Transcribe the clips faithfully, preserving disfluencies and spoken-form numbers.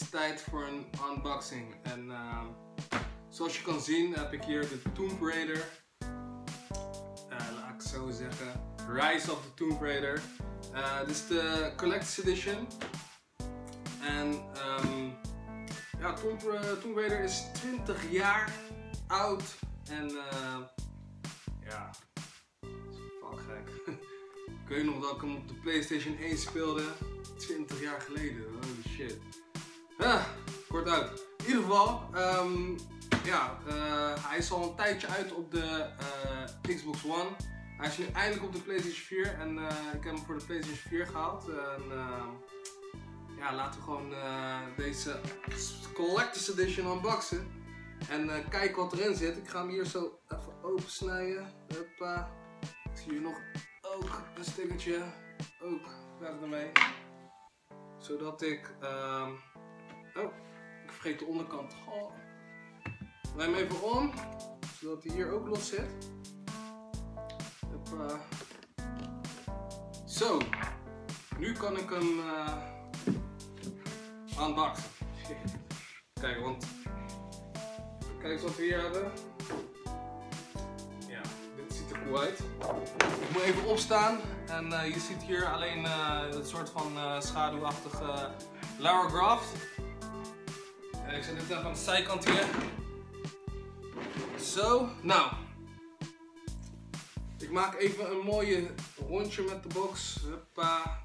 is tijd voor een unboxing. En uh, zoals je kan zien heb ik hier de Tomb Raider. Uh, laat ik zo zeggen. Rise of the Tomb Raider. Uh, dit is de Collector's Edition. En um, ja, Tomb, uh, Tomb Raider is twintig jaar oud. En uh, ja, dat is fuck gek. Ik weet nog dat ik hem op de PlayStation één speelde. twintig jaar geleden, holy shit. Ah, kort uit. In ieder geval, um, ja, uh, hij is al een tijdje uit op de uh, Xbox One. Hij is nu eindelijk op de PlayStation vier en uh, ik heb hem voor de PlayStation vier gehaald. En, uh, ja, laten we gewoon uh, deze Collector's Edition unboxen. En uh, kijken wat erin zit. Ik ga hem hier zo even opensnijden. Hoppa. Ik zie hier nog ook een stickertje. Ook weg ermee. Zodat ik... Uh... Oh, ik vergeet de onderkant. Oh. Draai hem even om. Zodat hij hier ook los zit. Hoppa. Zo. Nu kan ik hem uh... unboxen. Kijk, want... Kijk eens wat we hier hebben. Ja, dit ziet er cool uit. Ik moet even opstaan en uh, je ziet hier alleen uh, een soort van uh, schaduwachtige Lara Croft. En ik zet dit even aan de zijkant hier. Zo, nou. Ik maak even een mooie rondje met de box. Hoppa.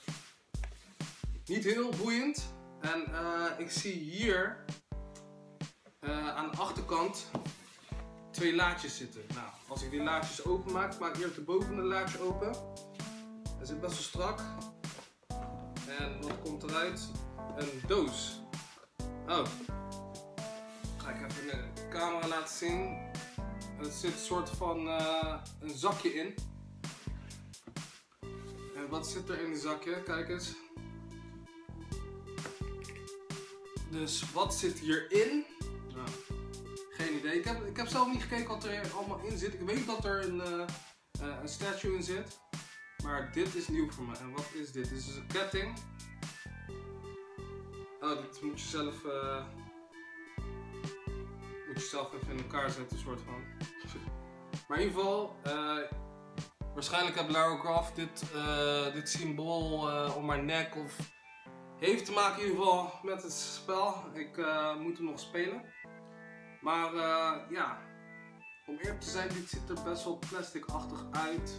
Niet heel boeiend. En uh, ik zie hier uh, aan de achterkant twee laadjes zitten. Nou, als ik die laadjes open maak, maak ik hier op de bovende laadje open. Hij zit best wel strak. En wat komt eruit? Een doos. Oh. Ga ik even in de camera laten zien. Er zit een soort van uh, een zakje in. En wat zit er in het zakje? Kijk eens. Dus wat zit hierin? Nou, geen idee. Ik heb, ik heb zelf niet gekeken wat er allemaal in zit. Ik weet dat er een, uh, uh, een statue in zit. Maar dit is nieuw voor me. En wat is dit? Dit is een ketting. Oh, dit moet je zelf, uh, moet je zelf even in elkaar zetten, soort van. Maar in ieder geval, uh, waarschijnlijk heeft Lara Croft dit, uh, dit symbool uh, om haar nek of heeft te maken in ieder geval met het spel. Ik uh, moet hem nog spelen. Maar uh, ja, om eerlijk te zijn, dit ziet er best wel plastic-achtig uit.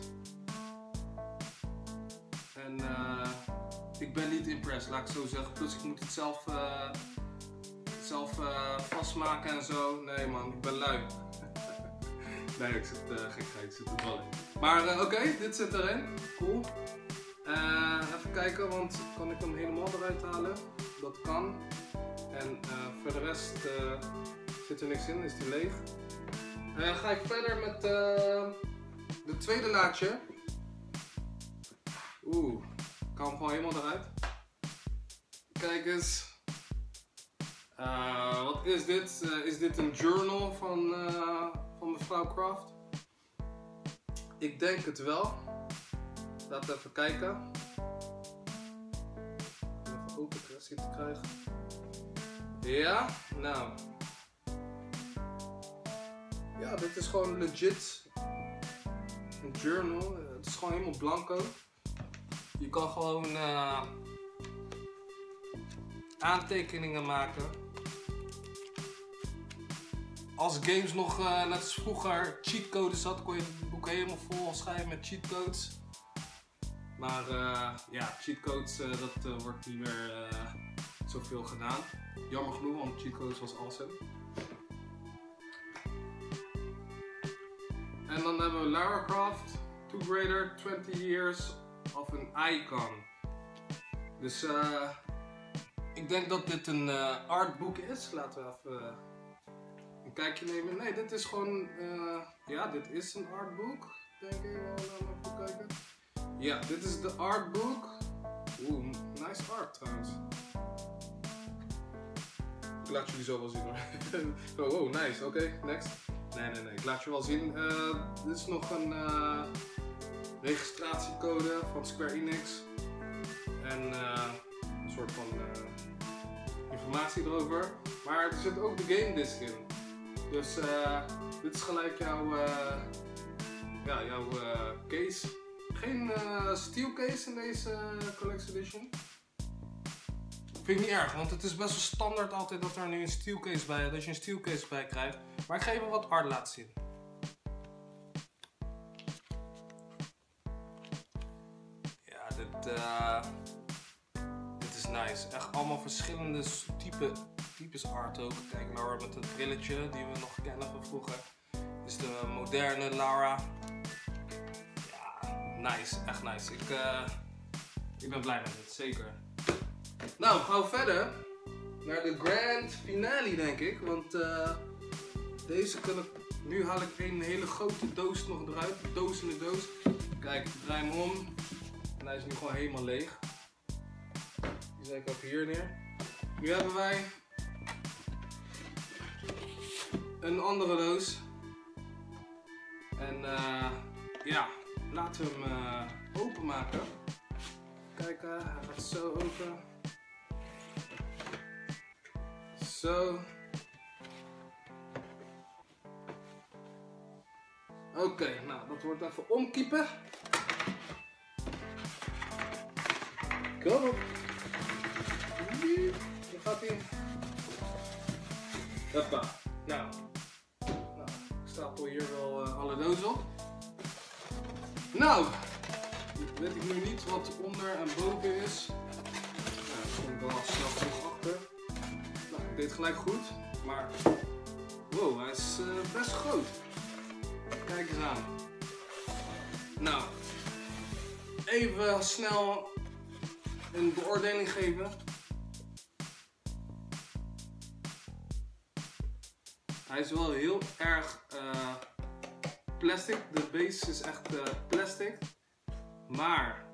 En uh, ik ben niet impressed, laat ik zo zeggen. Plus ik moet het zelf, uh, zelf uh, vastmaken en zo. Nee man, ik ben lui. Nee, ik zit uh, gekheid, ik zit er wel in. Maar uh, oké, okay, dit zit erin. Cool. Uh, even kijken, want kan ik hem helemaal eruit halen? Dat kan. En uh, voor de rest uh, zit er niks in, is die leeg. Uh, ga ik verder met uh, de tweede laadje. Oeh, ik kan hem gewoon helemaal eruit. Kijk eens. Uh, wat is dit? Uh, is dit een journal van, uh, van mevrouw Croft? Ik denk het wel. Laten we even kijken. Even open zien te krijgen. Ja, nou. Ja, dit is gewoon legit een journal. Het is gewoon helemaal blanco. Je kan gewoon uh, aantekeningen maken. Als games nog uh, net als vroeger cheatcodes had, kon je het boek helemaal vol schrijven met cheatcodes. Maar uh, ja, cheatcodes uh, dat uh, wordt niet meer uh, zoveel gedaan. Jammer genoeg, want cheatcodes was awesome. En dan hebben we Lara Croft, Tomb Raider, twinty years of an icon. Dus uh, ik denk dat dit een uh, artboek is. Laten we even uh, een kijkje nemen. Nee, dit is gewoon, uh, ja, dit is een artboek. Denk ik wel, even kijken. Ja, dit is de artbook. Oeh, nice art trouwens. Ik laat jullie zo wel zien hoor. Oh, oh, nice. Oké, okay, next. Nee, nee, nee. Ik laat je wel zien. Uh, dit is nog een uh, registratiecode van Square Enix. En uh, een soort van uh, informatie erover. Maar er zit ook de game disc in. Dus uh, dit is gelijk jouw, uh, ja, jouw uh, case. Geen uh, steel case in deze uh, Collector's Edition. Vind ik niet erg, want het is best wel standaard altijd dat er nu een steel case bij, dat je een steel case bij krijgt. Maar ik ga even wat art laten zien. Ja, dit, uh, dit is nice. Echt allemaal verschillende type, types art ook. Kijk, Laura met het brilletje die we nog kennen van vroeger. Dit is de moderne Laura. Ja, nice. Echt nice. Ik, uh, ik ben blij met dit, zeker. Nou, gaan we verder naar de grand finale, denk ik. Want uh, deze kan ik, nu haal ik een hele grote doos nog eruit. Doos in de doos. Kijk, ik draai hem om. En hij is nu gewoon helemaal leeg. Die zet ik ook hier neer. Nu hebben wij een andere doos. En uh, ja, laten we hem uh, openmaken. Kijk, uh, hij gaat zo open. Zo. Oké, okay, nou dat wordt even omkiepen. Kom op. Hier gaat hij. Hoppa. Nou. nou. Ik stapel hier wel uh, alle dozen op. Nou. Weet ik nu niet wat onder en boven is. Nou, daar kom ik wel zelf nog achter. Nou, ik deed gelijk goed, maar wow, hij is uh, best groot. Kijk eens aan. Nou, even snel een beoordeling geven. Hij is wel heel erg uh, plastic. De base is echt uh, plastic. Maar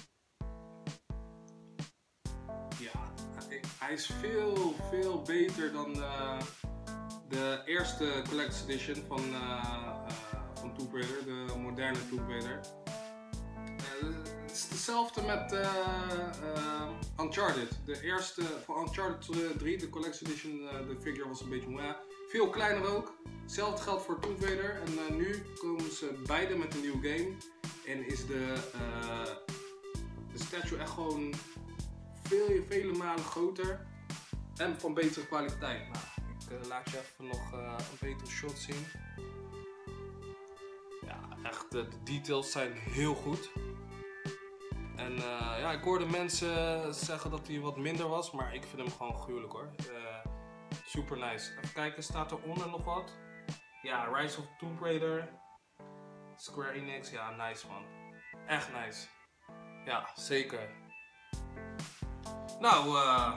ja, hij is veel, veel beter dan uh, de eerste Collector's Edition van, uh, uh, van Tomb Raider, de moderne Tomb Raider. Uh, het is hetzelfde met uh, uh, Uncharted. De eerste van Uncharted drie, de Collector's Edition, uh, de figure was een beetje mwah. Veel kleiner ook. Hetzelfde geldt voor Tomb Raider. En uh, nu komen ze beide met een nieuwe game. En is de, uh, de statue echt gewoon veel, vele malen groter. En van betere kwaliteit. Nou, ik uh, laat je even nog uh, een betere shot zien. Ja, echt, uh, de details zijn heel goed. En uh, ja, ik hoorde mensen zeggen dat hij wat minder was, maar ik vind hem gewoon gruwelijk hoor. Uh, super nice. Even kijken, staat er onder nog wat? Ja, Rise of Tomb Raider. Square Enix, ja, nice man. Echt nice. Ja, zeker. Nou, uh,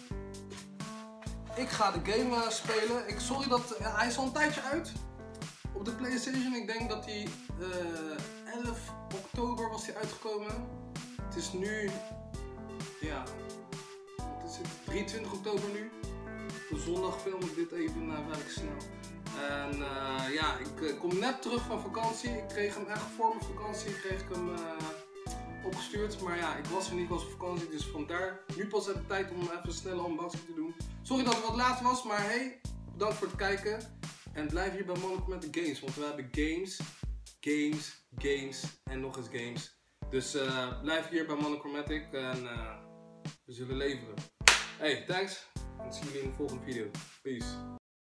ik ga de game uh, spelen. Ik, sorry dat, uh, hij is al een tijdje uit. Op de PlayStation, ik denk dat hij uh, elf oktober was hij uitgekomen. Het is nu, ja, het is drieëntwintig oktober nu. Op zondag film ik dit even naar werk snel. En uh, ja, ik uh, kom net terug van vakantie. Ik kreeg hem echt voor mijn vakantie kreeg ik hem uh, opgestuurd. Maar ja, ik was er niet, ik was op vakantie. Dus vandaar nu pas de tijd om even een snelle unboxing te doen. Sorry dat het wat laat was, maar hey, bedankt voor het kijken. En blijf hier bij Monocle met de games. Want we hebben games, games, games en nog eens games. Dus uh, blijf hier bij Monochromatic en uh, we zullen leveren. Hey, thanks. En zie jullie in de volgende video. Peace.